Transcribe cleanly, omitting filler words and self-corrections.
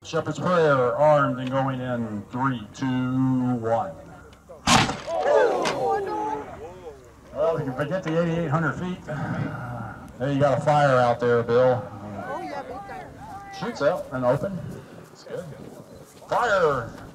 Shepherd's Prayer, armed and going in 3, 2, 1. Well, if you can forget the 8,800 feet, there you got a fire out there, Bill. Shoots out and open. That's good. Fire!